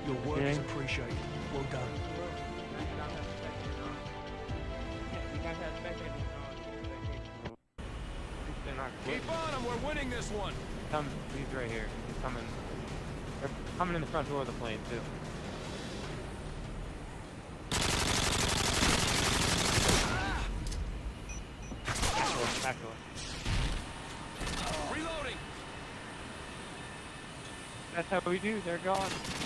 Your work is appreciated. Well done. Keep on him, we're winning this one! He's right here. He's coming. They're coming in the front door of the plane, too. Back door. Reloading! That's how we do, they're gone.